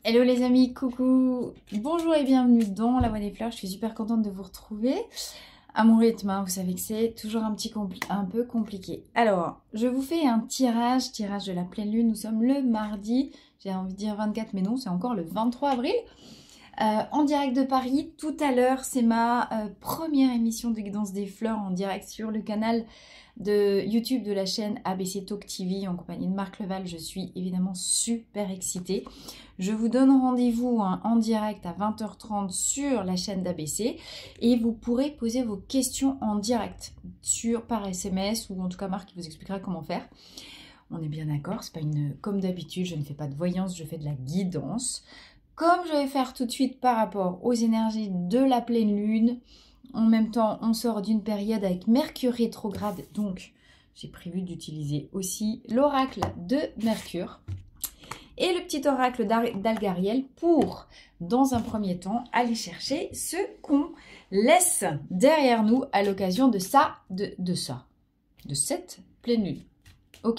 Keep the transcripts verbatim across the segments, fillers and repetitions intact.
Hello les amis, coucou, bonjour et bienvenue dans La Voie des Fleurs. Je suis super contente de vous retrouver à mon rythme, hein. Vous savez que c'est toujours un petit un peu compliqué. Alors, je vous fais un tirage, tirage de la pleine lune. Nous sommes le mardi, j'ai envie de dire vingt-quatre, mais non, c'est encore le vingt-trois avril. Euh, en direct de Paris, tout à l'heure, c'est ma euh, première émission de Guidance des Fleurs en direct sur le canal de YouTube de la chaîne A B C Talk T V en compagnie de Marc Leval. Je suis évidemment super excitée. Je vous donne rendez-vous hein, en direct à vingt heures trente sur la chaîne d'A B C et vous pourrez poser vos questions en direct sur, par S M S ou en tout cas Marc qui vous expliquera comment faire. On est bien d'accord, c'est pas une comme d'habitude, je ne fais pas de voyance, je fais de la guidance. Comme je vais faire tout de suite par rapport aux énergies de la pleine lune, en même temps, on sort d'une période avec Mercure rétrograde, donc j'ai prévu d'utiliser aussi l'oracle de Mercure et le petit oracle d'Algariel pour, dans un premier temps, aller chercher ce qu'on laisse derrière nous à l'occasion de ça, de, de ça, de cette pleine lune. Ok.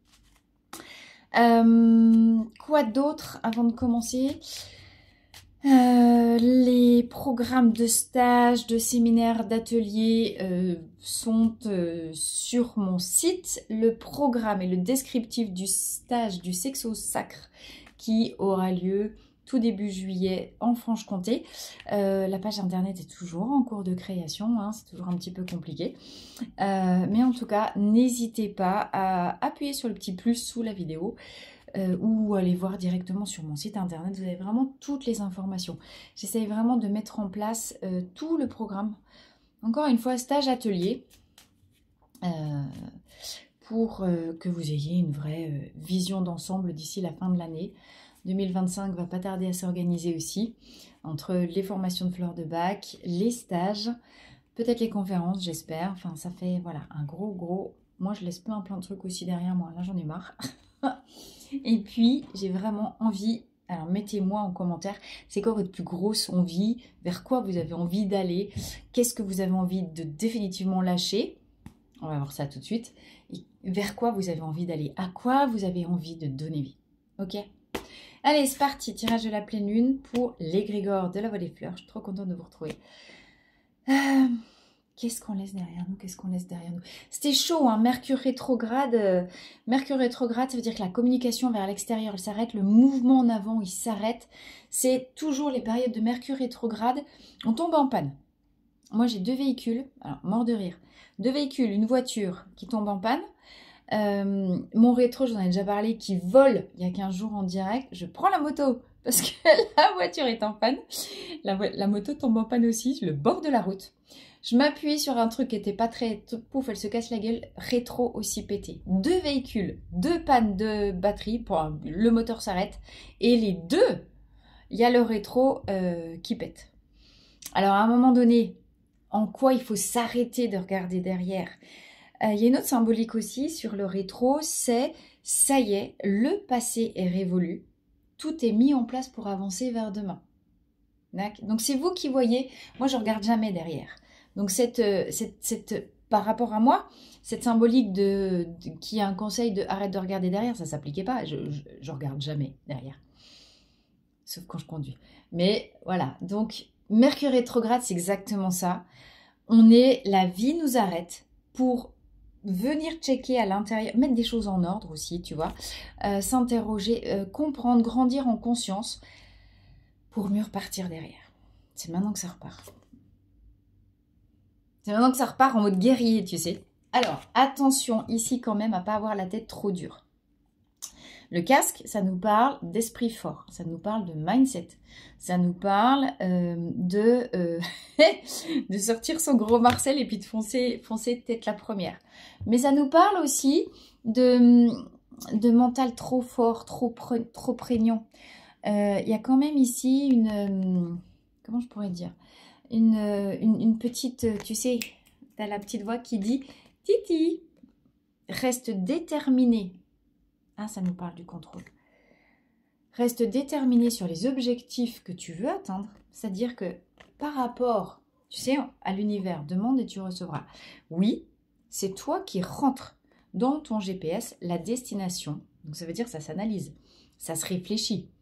Euh, quoi d'autre avant de commencer? Euh, les programmes de stage, de séminaires, d'ateliers euh, sont euh, sur mon site. Le programme et le descriptif du stage du Sexo Sacre qui aura lieu tout début juillet en Franche-Comté. Euh, la page internet est toujours en cours de création, hein, c'est toujours un petit peu compliqué. Euh, mais en tout cas, n'hésitez pas à appuyer sur le petit plus sous la vidéo. Euh, ou aller voir directement sur mon site internet, vous avez vraiment toutes les informations. J'essaye vraiment de mettre en place euh, tout le programme. Encore une fois, stage atelier, euh, pour euh, que vous ayez une vraie euh, vision d'ensemble d'ici la fin de l'année. deux mille vingt-cinq va pas tarder à s'organiser aussi, entre les formations de fleurs de bac, les stages, peut-être les conférences, j'espère. Enfin, ça fait voilà un gros, gros... Moi, je laisse plein, plein de trucs aussi derrière moi. Là, j'en ai marre. Et puis, j'ai vraiment envie, alors mettez-moi en commentaire, c'est quoi votre plus grosse envie? Vers quoi vous avez envie d'aller? Qu'est-ce que vous avez envie de définitivement lâcher? On va voir ça tout de suite. Et vers quoi vous avez envie d'aller? À quoi vous avez envie de donner vie? Ok? Allez, c'est parti, tirage de la pleine lune pour l'égrégore de la Voie des Fleurs. Je suis trop contente de vous retrouver. Euh... Qu'est-ce qu'on laisse derrière nous? Qu'est-ce qu'on laisse derrière nous? C'était chaud, hein? Mercure rétrograde. Euh, Mercure rétrograde, ça veut dire que la communication vers l'extérieur, elle s'arrête. Le mouvement en avant, il s'arrête. C'est toujours les périodes de Mercure rétrograde. On tombe en panne. Moi, j'ai deux véhicules. Alors, mort de rire. Deux véhicules, une voiture qui tombe en panne. Euh, mon rétro, j'en ai déjà parlé, qui vole il y a quinze jours en direct. Je prends la moto parce que la voiture est en panne. La, la moto tombe en panne aussi, sur le bord de la route. Je m'appuie sur un truc qui n'était pas très... Pouf, elle se casse la gueule. Rétro aussi pété. Deux véhicules, deux pannes de batterie. Pour le moteur s'arrête. Et les deux, il y a le rétro euh, qui pète. Alors, à un moment donné, en quoi il faut s'arrêter de regarder derrière? euh, Il y a une autre symbolique aussi sur le rétro. C'est, ça y est, le passé est révolu. Tout est mis en place pour avancer vers demain. Donc, c'est vous qui voyez. Moi, je ne regarde jamais derrière. Donc, cette, cette, cette, par rapport à moi, cette symbolique de, de, qui a un conseil de arrête de regarder derrière, ça ne s'appliquait pas. Je ne regarde jamais derrière. Sauf quand je conduis. Mais voilà. Donc, Mercure rétrograde, c'est exactement ça. On est, la vie nous arrête pour venir checker à l'intérieur, mettre des choses en ordre aussi, tu vois. Euh, S'interroger, euh, comprendre, grandir en conscience pour mieux repartir derrière. C'est maintenant que ça repart. C'est maintenant que ça repart en mode guerrier, tu sais. Alors, attention ici quand même à ne pas avoir la tête trop dure. Le casque, ça nous parle d'esprit fort. Ça nous parle de mindset. Ça nous parle euh, de, euh, de sortir son gros Marcel et puis de foncer, foncer tête la première. Mais ça nous parle aussi de, de mental trop fort, trop, trop prégnant. Il euh, y a quand même ici une... Euh, comment je pourrais dire Une, une, une petite, tu sais, tu as la petite voix qui dit « Titi, reste déterminé ». Ah, ça nous parle du contrôle. Reste déterminé sur les objectifs que tu veux atteindre. C'est-à-dire que par rapport, tu sais, à l'univers, demande et tu recevras. Oui, c'est toi qui rentres dans ton G P S la destination. Donc ça veut dire que ça s'analyse, ça se réfléchit.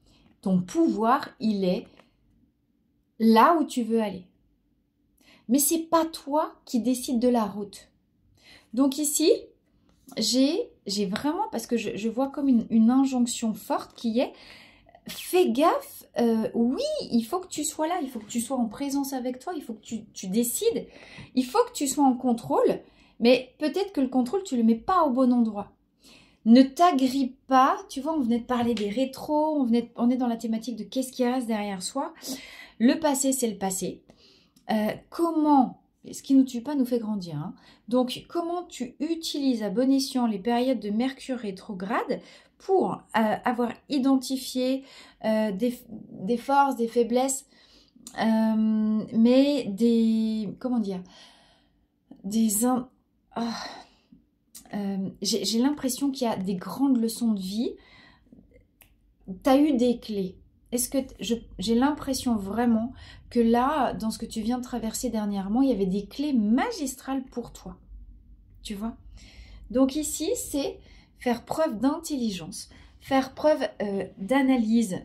ton pouvoir, il est là où tu veux aller. Mais c'est pas toi qui décides de la route. Donc ici, j'ai j'ai vraiment, parce que je, je vois comme une, une injonction forte qui est, fais gaffe, euh, oui, il faut que tu sois là, il faut que tu sois en présence avec toi, il faut que tu, tu décides, il faut que tu sois en contrôle, mais peut-être que le contrôle, tu ne le mets pas au bon endroit. Ne t'agrippe pas, tu vois, on venait de parler des rétros, on, venait, on est dans la thématique de qu'est-ce qui reste derrière soi. Le passé, c'est le passé. Euh, comment, ce qui ne nous tue pas nous fait grandir, hein. Donc comment tu utilises à bon escient les périodes de Mercure rétrograde pour euh, avoir identifié euh, des, des forces, des faiblesses, euh, mais des, comment dire, des... In... Oh, euh, j'ai l'impression qu'il y a des grandes leçons de vie. Tu as eu des clés. Est-ce que j'ai l'impression vraiment que là, dans ce que tu viens de traverser dernièrement, il y avait des clés magistrales pour toi. Tu vois? Donc ici, c'est faire preuve d'intelligence, faire preuve euh, d'analyse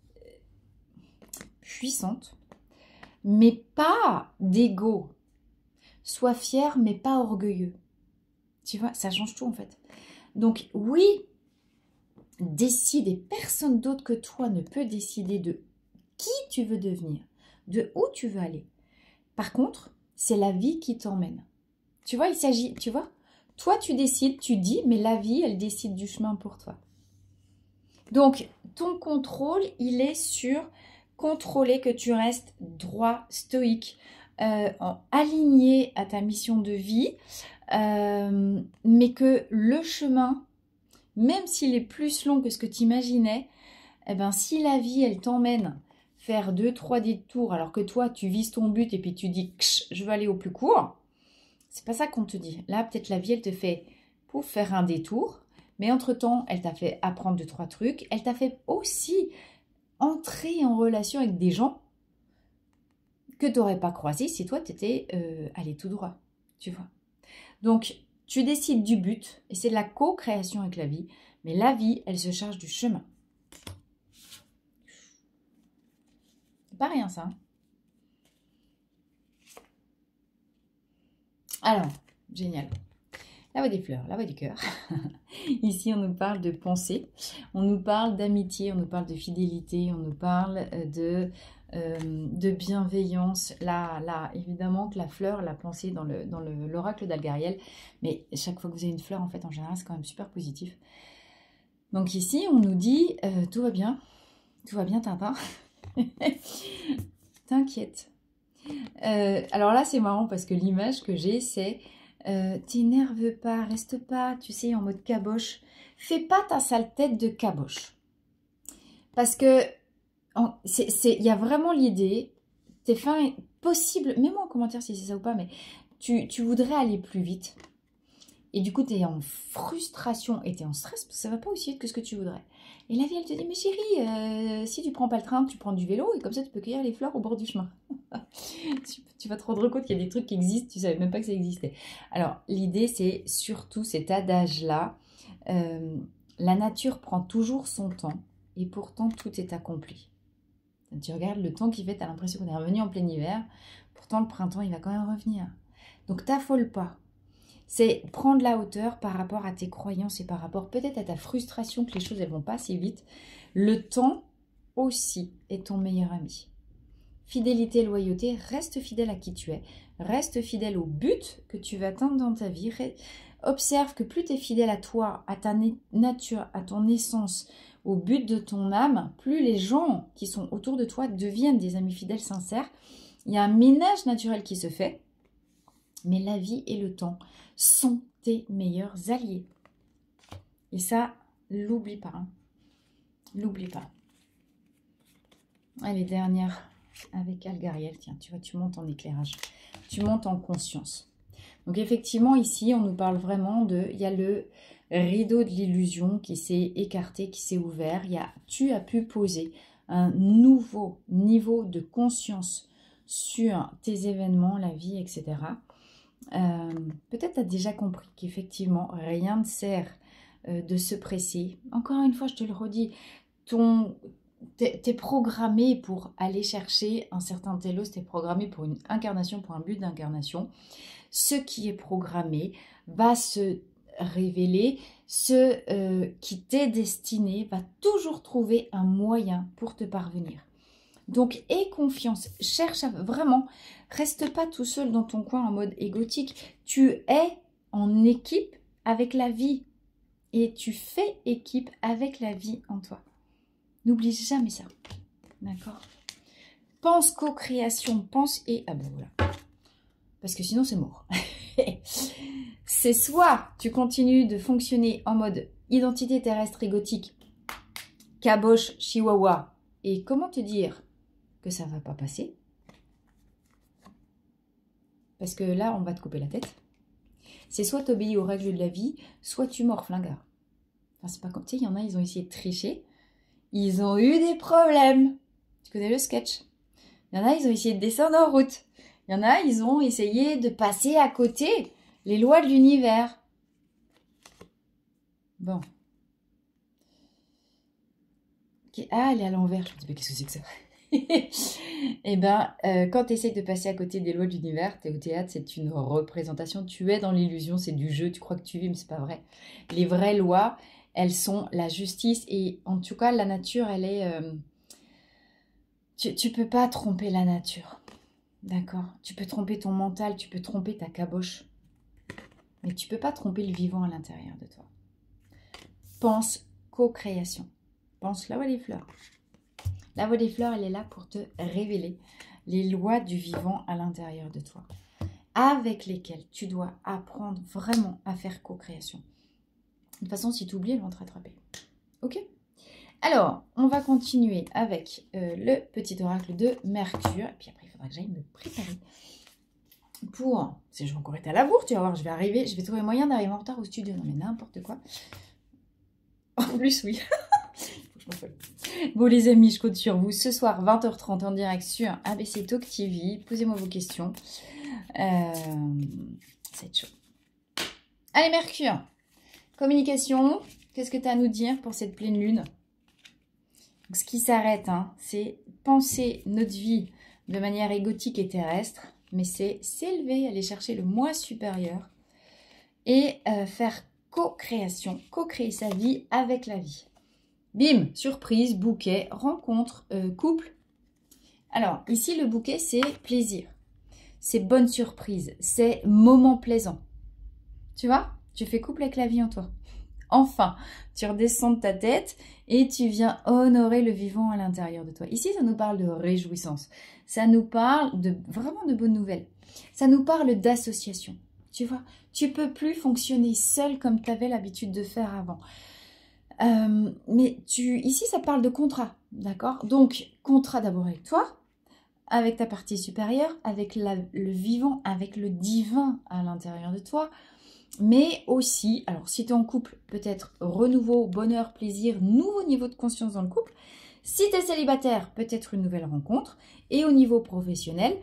puissante, mais pas d'ego. Sois fier, mais pas orgueilleux. Tu vois, ça change tout en fait. Donc oui, décide, et personne d'autre que toi ne peut décider de qui tu veux devenir, de où tu veux aller. Par contre, c'est la vie qui t'emmène. Tu vois, il s'agit, tu vois, toi tu décides, tu dis, mais la vie, elle décide du chemin pour toi. Donc, ton contrôle, il est sur contrôler que tu restes droit, stoïque, euh, aligné à ta mission de vie, euh, mais que le chemin, même s'il est plus long que ce que tu imaginais, eh ben, si la vie, elle t'emmène faire deux, trois détours, alors que toi, tu vises ton but et puis tu dis « je veux aller au plus court », c'est pas ça qu'on te dit. Là, peut-être la vie, elle te fait pour faire un détour, mais entre-temps, elle t'a fait apprendre deux, trois trucs. Elle t'a fait aussi entrer en relation avec des gens que tu n'aurais pas croisés si toi, tu étais euh, allé tout droit, tu vois. Donc, tu décides du but, et c'est de la co-création avec la vie, mais la vie, elle se charge du chemin. C'est pas rien, ça. Hein. Alors, génial. La voix des fleurs, la voix du cœur. Ici, on nous parle de pensée, on nous parle d'amitié, on nous parle de fidélité, on nous parle de, euh, de bienveillance. Là, là, évidemment que la fleur, la pensée dans le dans le, l'oracle d'Algariel, mais chaque fois que vous avez une fleur, en fait, en général, c'est quand même super positif. Donc ici, on nous dit, euh, tout va bien, tout va bien, Tintin. T'inquiète. Euh, alors là, c'est marrant parce que l'image que j'ai, c'est... Euh, t'énerve pas, reste pas, tu sais, en mode caboche. Fais pas ta sale tête de caboche. Parce que il y a vraiment l'idée, t'es fin possible, mets-moi en commentaire si c'est ça ou pas, mais tu, tu voudrais aller plus vite. Et du coup, tu es en frustration et tu es en stress parce que ça va pas aussi vite que ce que tu voudrais. Et la vie, elle te dit, mais chérie, euh, si tu prends pas le train, tu prends du vélo et comme ça, tu peux cueillir les fleurs au bord du chemin. tu, tu vas te rendre compte qu'il y a des trucs qui existent, tu savais même pas que ça existait. Alors, l'idée, c'est surtout cet adage-là. Euh, la nature prend toujours son temps et pourtant, tout est accompli. Tu regardes le temps qu'il fait, tu as l'impression qu'on est revenu en plein hiver. Pourtant, le printemps, il va quand même revenir. Donc, t'affole pas. C'est prendre la hauteur par rapport à tes croyances et par rapport peut-être à ta frustration que les choses ne vont pas si vite. Le temps aussi est ton meilleur ami. Fidélité, loyauté, reste fidèle à qui tu es. Reste fidèle au but que tu vas atteindre dans ta vie. Observe que plus tu es fidèle à toi, à ta nature, à ton essence, au but de ton âme, plus les gens qui sont autour de toi deviennent des amis fidèles sincères. Il y a un ménage naturel qui se fait. Mais la vie et le temps sont tes meilleurs alliés. Et ça, l'oublie pas. Hein. L'oublie pas. Allez, dernière avec Algariel. Tiens, tu vois, tu montes en éclairage. Tu montes en conscience. Donc effectivement, ici, on nous parle vraiment de... Il y a le rideau de l'illusion qui s'est écarté, qui s'est ouvert. Il y a, tu as pu poser un nouveau niveau de conscience sur tes événements, la vie, et cetera. Euh, peut-être tu as déjà compris qu'effectivement, rien ne sert euh, de se presser. Encore une fois, je te le redis, ton, t'es, t'es programmé pour aller chercher un certain télos, t'es programmé pour une incarnation, pour un but d'incarnation. Ce qui est programmé va se révéler, ce euh, qui t'est destiné va toujours trouver un moyen pour te parvenir. Donc, aie confiance, cherche à, vraiment, reste pas tout seul dans ton coin en mode égotique. Tu es en équipe avec la vie et tu fais équipe avec la vie en toi. N'oublie jamais ça, d'accord? Pense co-création, pense et... Ah ben voilà, parce que sinon c'est mort. C'est soit tu continues de fonctionner en mode identité terrestre égotique, caboche, chihuahua, et comment te dire que ça va pas passer? Parce que là, on va te couper la tête. C'est soit tu obéis aux règles de la vie, soit tu mords flingard. Enfin, c'est pas comme, tu sais, il y en a, ils ont essayé de tricher. Ils ont eu des problèmes. Tu connais le sketch? Il y en a, ils ont essayé de descendre en route. Il y en a, ils ont essayé de passer à côté les lois de l'univers. Bon. Ah, elle est à l'envers. Je me dis, mais qu'est-ce que c'est que ça? Eh bien, euh, quand tu essayes de passer à côté des lois de l'univers, tu es au théâtre, c'est une représentation. Tu es dans l'illusion, c'est du jeu. Tu crois que tu vis, mais c'est pas vrai. Les vraies lois, elles sont la justice. Et en tout cas, la nature, elle est... Euh, tu, tu peux pas tromper la nature. D'accord? Tu peux tromper ton mental, tu peux tromper ta caboche. Mais tu peux pas tromper le vivant à l'intérieur de toi. Pense co-création. Pense la voie des fleurs. La voie des fleurs, elle est là pour te révéler les lois du vivant à l'intérieur de toi, avec lesquelles tu dois apprendre vraiment à faire co-création. De toute façon, si tu oublies, elles vont te rattraper. Ok? Alors, on va continuer avec euh, le petit oracle de Mercure. Et puis après, il faudra que j'aille me préparer pour... Si je vais encore être à la bourre, tu vas voir, je vais arriver, je vais trouver moyen d'arriver en retard au studio. Non mais n'importe quoi. En plus, oui. Bon les amis, je compte sur vous. Ce soir, vingt heures trente en direct sur A B C Talk T V. Posez-moi vos questions. Euh, c'est chaud. Allez Mercure, communication. Qu'est-ce que tu as à nous dire pour cette pleine lune? Donc, ce qui s'arrête, hein, c'est penser notre vie de manière égotique et terrestre. Mais c'est s'élever, aller chercher le moi supérieur. Et euh, faire co-création, co-créer sa vie avec la vie. Bim, surprise, bouquet, rencontre, euh, couple. Alors, ici, le bouquet, c'est plaisir. C'est bonne surprise. C'est moment plaisant. Tu vois? Tu fais couple avec la vie en toi. Enfin, tu redescends de ta tête et tu viens honorer le vivant à l'intérieur de toi. Ici, ça nous parle de réjouissance. Ça nous parle de vraiment de bonnes nouvelles. Ça nous parle d'association. Tu vois? Tu peux plus fonctionner seul comme tu avais l'habitude de faire avant. Euh, mais tu, ici, ça parle de contrat, d'accord? Donc, contrat d'abord avec toi, avec ta partie supérieure, avec la, le vivant, avec le divin à l'intérieur de toi, mais aussi, alors si tu es en couple, peut-être renouveau, bonheur, plaisir, nouveau niveau de conscience dans le couple. Si tu es célibataire, peut-être une nouvelle rencontre. Et au niveau professionnel,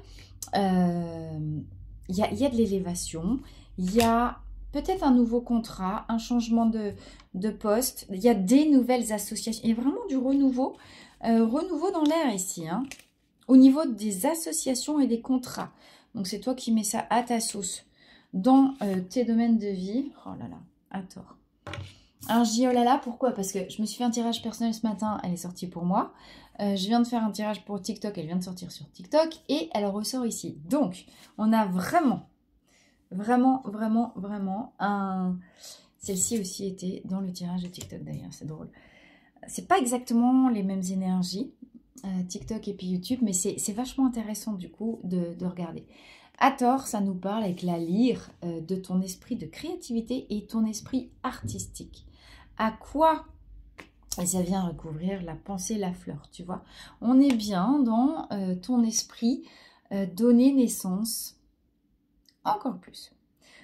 euh, y a, y a de l'élévation, il y a... peut-être un nouveau contrat, un changement de, de poste. Il y a des nouvelles associations. Il y a vraiment du renouveau. Euh, renouveau dans l'air ici. Hein, au niveau des associations et des contrats. Donc, c'est toi qui mets ça à ta sauce dans euh, tes domaines de vie. Oh là là, à tort. Alors, je dis oh là là, pourquoi? Parce que je me suis fait un tirage personnel ce matin. Elle est sortie pour moi. Euh, je viens de faire un tirage pour TikTok. Elle vient de sortir sur TikTok. Et elle ressort ici. Donc, on a vraiment... Vraiment, vraiment, vraiment, un... Celle-ci aussi était dans le tirage de TikTok d'ailleurs, c'est drôle. C'est pas exactement les mêmes énergies, euh, TikTok et puis YouTube, mais c'est vachement intéressant du coup de, de regarder. Hathor, ça nous parle avec la lyre euh, de ton esprit de créativité et ton esprit artistique. À quoi? Et ça vient recouvrir la pensée, la fleur, tu vois. On est bien dans euh, ton esprit euh, donner naissance encore plus,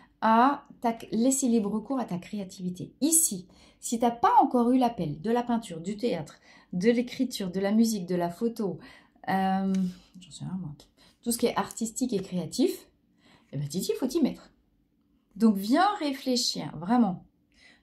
à ta, laisser libre cours à ta créativité. Ici, si tu n'as pas encore eu l'appel de la peinture, du théâtre, de l'écriture, de la musique, de la photo, euh, j'en sais rien moi, tout ce qui est artistique et créatif, eh ben Titi, il faut t'y mettre. Donc, viens réfléchir, vraiment.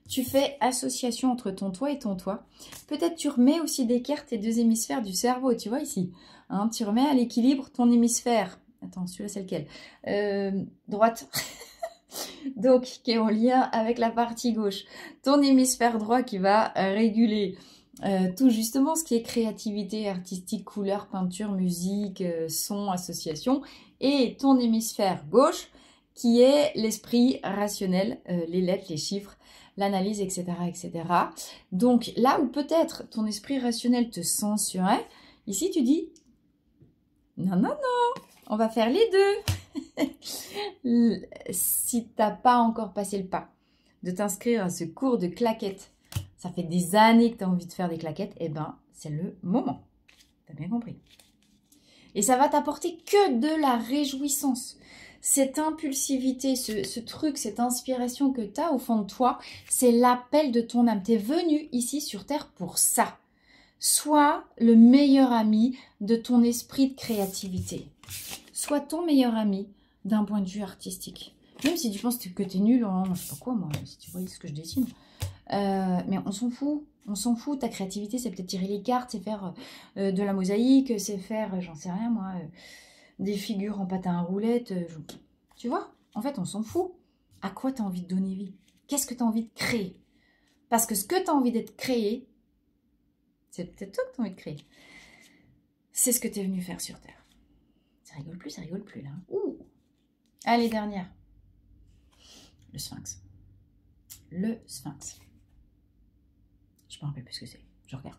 tu fais association entre ton toi et ton toi. Peut-être tu remets aussi d'équerre tes deux hémisphères du cerveau, tu vois ici. Hein, tu remets à l'équilibre ton hémisphère. Attends, celui-là c'est lequel euh, Droite. Donc, qui est en lien avec la partie gauche. Ton hémisphère droit qui va réguler euh, tout justement ce qui est créativité artistique, couleur, peinture, musique, euh, son, association. Et ton hémisphère gauche qui est l'esprit rationnel, euh, les lettres, les chiffres, l'analyse, et cetera, et cetera. Donc, là où peut-être ton esprit rationnel te censurait, ici tu dis « Non, non, non, on va faire les deux !» Si tu n'as pas encore passé le pas de t'inscrire à ce cours de claquettes, ça fait des années que tu as envie de faire des claquettes, eh ben, c'est le moment. Tu as bien compris. Et ça va t'apporter que de la réjouissance. Cette impulsivité, ce, ce truc, cette inspiration que tu as au fond de toi, c'est l'appel de ton âme. Tu es venu ici sur Terre pour ça. Sois le meilleur ami de ton esprit de créativité. Sois ton meilleur ami d'un point de vue artistique. Même si tu penses que tu es nul, hein, je sais pas quoi moi, si tu vois ce que je dessine. Euh, mais on s'en fout, on s'en fout. Ta créativité, c'est peut-être tirer les cartes, c'est faire euh, de la mosaïque, c'est faire, j'en sais rien moi, euh, des figures en patin à roulettes. Euh, je... Tu vois, en fait, on s'en fout. À quoi tu as envie de donner vie? Qu'est-ce que tu as envie de créer? Parce que ce que tu as envie d'être créé, c'est peut-être toi que tu as envie de créer. C'est ce que tu es venu faire sur Terre. Ça rigole plus, ça rigole plus là. Ouh. Allez, dernière. Le sphinx. Le sphinx. Je me rappelle plus ce que c'est. Je regarde.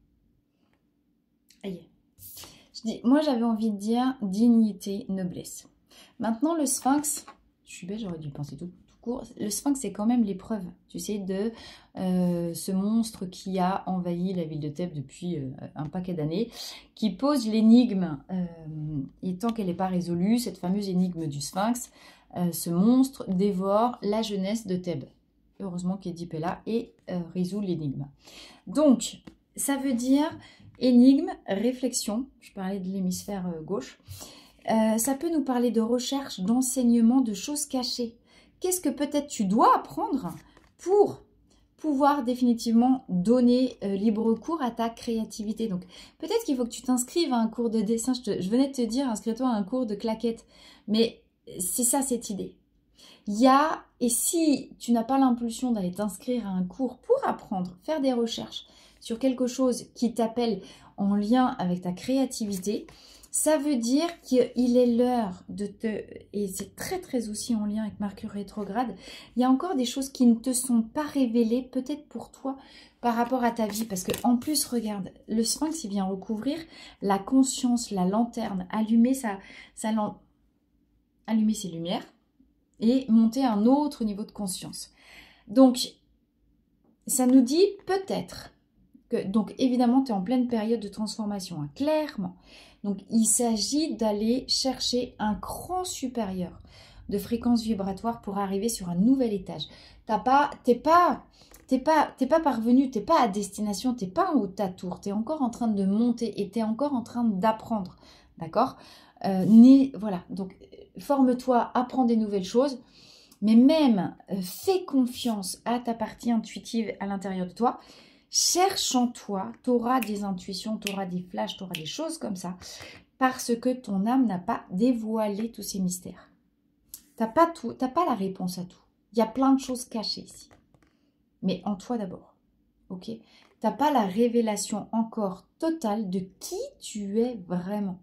Aïe. Je dis, moi, j'avais envie de dire dignité, noblesse. Maintenant, le sphinx, je suis bête, j'aurais dû penser tout, tout court. Le sphinx, c'est quand même l'épreuve, tu sais, de euh, ce monstre qui a envahi la ville de Thèbes depuis euh, un paquet d'années, qui pose l'énigme, euh, et tant qu'elle n'est pas résolue, cette fameuse énigme du sphinx, euh, ce monstre dévore la jeunesse de Thèbes. Heureusement qu'Édipe est là et euh, résout l'énigme. Donc, ça veut dire énigme, réflexion, je parlais de l'hémisphère euh, gauche, euh, ça peut nous parler de recherche, d'enseignement, de choses cachées. Qu'est-ce que peut-être tu dois apprendre pour pouvoir définitivement donner euh, libre cours à ta créativité? Donc, peut-être qu'il faut que tu t'inscrives à un cours de dessin. Je, te, je venais de te dire, inscris-toi à un cours de claquettes. Mais c'est ça, cette idée. Il y a, et si tu n'as pas l'impulsion d'aller t'inscrire à un cours pour apprendre, faire des recherches sur quelque chose qui t'appelle en lien avec ta créativité, ça veut dire qu'il est l'heure de te, et c'est très très aussi en lien avec Mercure rétrograde, il y a encore des choses qui ne te sont pas révélées, peut-être pour toi, par rapport à ta vie. Parce que en plus, regarde, le sphinx, il vient recouvrir la conscience, la lanterne, allumer, sa, sa, allumer ses lumières et monter à un autre niveau de conscience. Donc, ça nous dit peut-être que, donc évidemment, tu es en pleine période de transformation, hein, clairement. Donc, il s'agit d'aller chercher un cran supérieur de fréquence vibratoire pour arriver sur un nouvel étage. T'as pas, t'es pas, t'es pas, t'es pas parvenu, t'es pas à destination, t'es pas en haut de ta tour, t'es encore en train de monter et t'es encore en train d'apprendre, d'accord euh, ni, voilà, donc forme-toi, apprends des nouvelles choses, mais même euh, fais confiance à ta partie intuitive à l'intérieur de toi. Cherche en toi, tu auras des intuitions, tu auras des flashs, tu auras des choses comme ça, parce que ton âme n'a pas dévoilé tous ces mystères. Tu n'as pas tout, t'as pas la réponse à tout. Il y a plein de choses cachées ici. Mais en toi d'abord, ok? Tu n'as pas la révélation encore totale de qui tu es vraiment.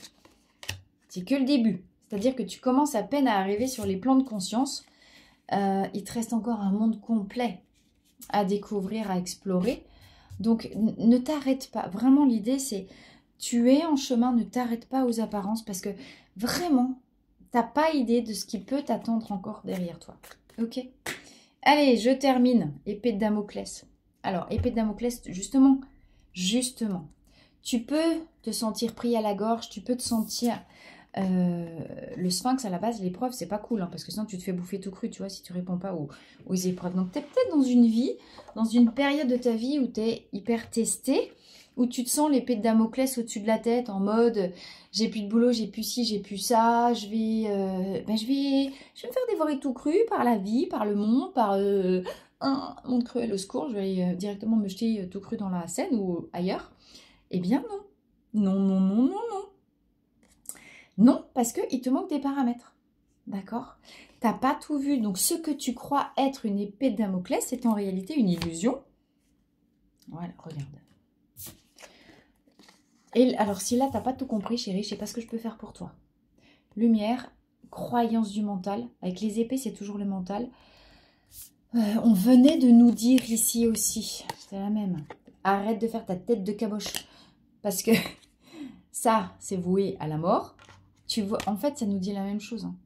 C'est que le début. C'est-à-dire que tu commences à peine à arriver sur les plans de conscience. Euh, il te reste encore un monde complet à découvrir, à explorer. Donc, ne t'arrête pas. Vraiment, l'idée, c'est tu es en chemin, ne t'arrête pas aux apparences parce que vraiment, tu n'as pas idée de ce qui peut t'attendre encore derrière toi. Ok? Allez, je termine. Épée de Damoclès. Alors, épée de Damoclès, justement, justement, tu peux te sentir pris à la gorge, tu peux te sentir... Euh, le sphinx à la base, l'épreuve c'est pas cool hein, parce que sinon tu te fais bouffer tout cru, tu vois, si tu réponds pas aux, aux épreuves. Donc tu es peut-être dans une vie, dans une période de ta vie où tu es hyper testé, où tu te sens l'épée de Damoclès au-dessus de la tête en mode j'ai plus de boulot, j'ai plus ci, j'ai plus ça, je vais, euh, ben, je vais je vais me faire dévorer tout cru par la vie, par le monde, par, euh, un monde cruel au secours, je vais aller euh, directement me jeter euh, tout cru dans la Seine ou ailleurs. Eh bien non. Non, non, non, non, non. Non, parce qu'il te manque des paramètres. D'accord? T'as pas tout vu. Donc ce que tu crois être une épée de Damoclès, c'est en réalité une illusion. Voilà, regarde. Et alors si là, t'as pas tout compris, chérie, je sais pas ce que je peux faire pour toi. Lumière, croyance du mental. Avec les épées, c'est toujours le mental. Euh, on venait de nous dire ici aussi, c'est la même. Arrête de faire ta tête de caboche. Parce que ça, c'est voué à la mort. Tu vois, en fait, ça nous dit la même chose. Hein.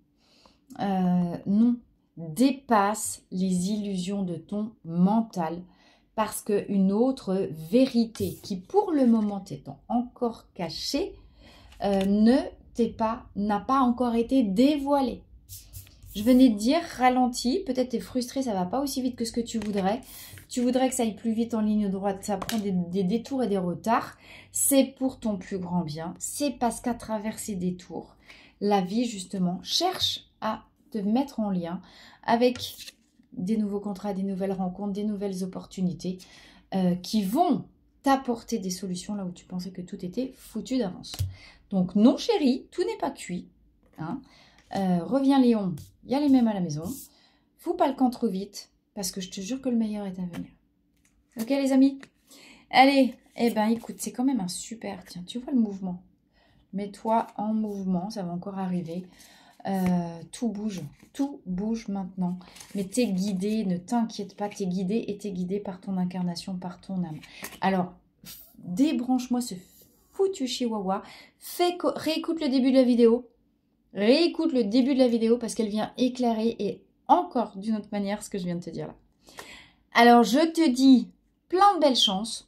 Euh, non, dépasse les illusions de ton mental. Parce qu'une autre vérité qui, pour le moment, t'étant encore cachée, euh, ne t'est pas, n'a pas encore été dévoilée. Je venais de dire, ralentis, peut-être t'es frustré, ça va pas aussi vite que ce que tu voudrais. Tu voudrais que ça aille plus vite en ligne droite, ça prend des, des détours et des retards. C'est pour ton plus grand bien. C'est parce qu'à travers ces détours, la vie, justement, cherche à te mettre en lien avec des nouveaux contrats, des nouvelles rencontres, des nouvelles opportunités euh, qui vont t'apporter des solutions là où tu pensais que tout était foutu d'avance. Donc non chérie, tout n'est pas cuit. Hein. Euh, reviens Léon, il y a les mêmes à la maison. Fous pas le camp trop vite parce que je te jure que le meilleur est à venir. Ok les amis? Allez, eh ben écoute, c'est quand même un super... Tiens, tu vois le mouvement? Mets-toi en mouvement, ça va encore arriver. Euh, tout bouge, tout bouge maintenant. Mais t'es guidé, ne t'inquiète pas, t'es guidé et t'es guidé par ton incarnation, par ton âme. Alors, débranche-moi ce foutu chihuahua. Fais réécoute le début de la vidéo. Réécoute le début de la vidéo parce qu'elle vient éclairer et encore d'une autre manière ce que je viens de te dire là. Alors, je te dis plein de belles chances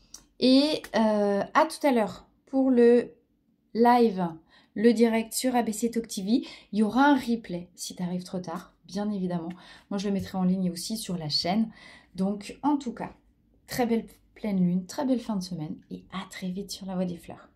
et euh, à tout à l'heure pour le live. Le direct sur A B C Talk T V. Il y aura un replay si tu arrives trop tard, bien évidemment. Moi, je le mettrai en ligne aussi sur la chaîne. Donc, en tout cas, très belle pleine lune, très belle fin de semaine et à très vite sur la Voie des Fleurs.